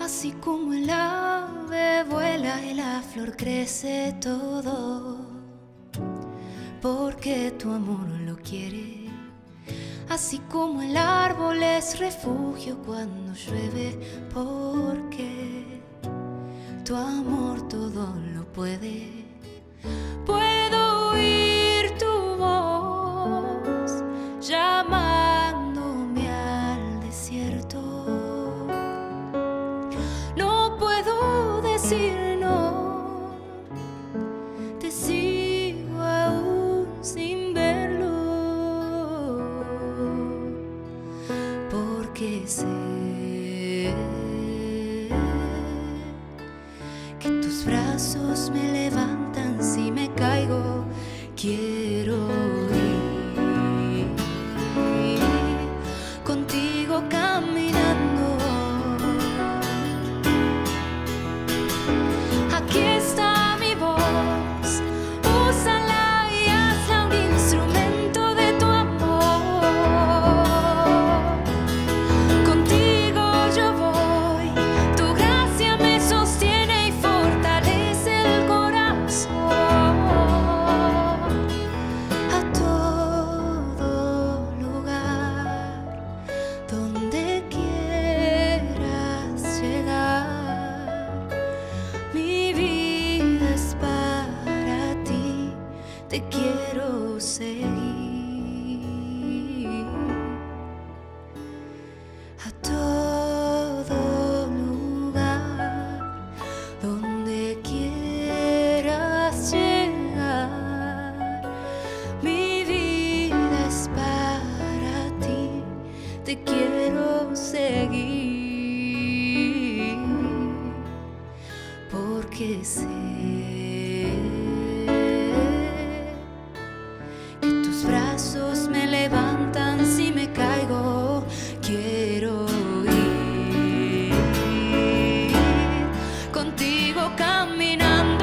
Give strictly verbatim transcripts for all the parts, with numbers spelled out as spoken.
Así como el ave vuela y la flor crece todo, porque tu amor lo quiere. Así como el árbol es refugio cuando llueve, porque tu amor todo lo puede. Puedo oír tu voz llamándome al desierto. No puedo decir no, te sigo aún sin verlo, porque sé que tus brazos me levantan si me caigo. Quiero ir contigo caminando. Aquí está mi voz, úsala y hazla un instrumento de tu amor. Contigo yo voy, tu gracia me sostiene y fortalece el corazón. A todo lugar donde quieras llegar, mi vida es para ti, te quiero seguir. A todo lugar donde quieras llegar, mi vida es para ti, te quiero seguir, porque sé que tus brazos me levantan si me caigo. Quiero ir contigo caminando.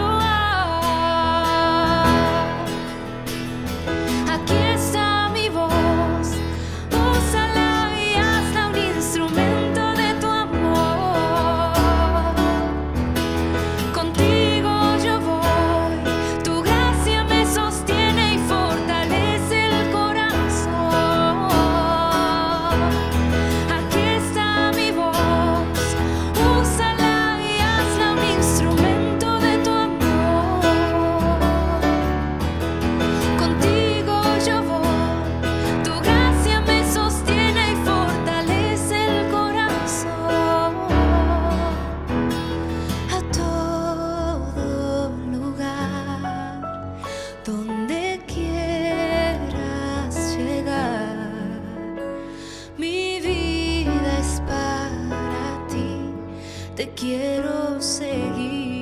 Aquí está mi voz, úsala y hazla un instrumento de tu amor. Contigo yo voy, tu gracia me sostiene y fortalece el corazón. Aquí está mi voz, úsala y hazla un instrumento de tu amor. Contigo yo voy, tu gracia me sostiene y fortalece el corazón. A todo lugar donde quieras llegar, mi vida es para ti, te quiero seguir.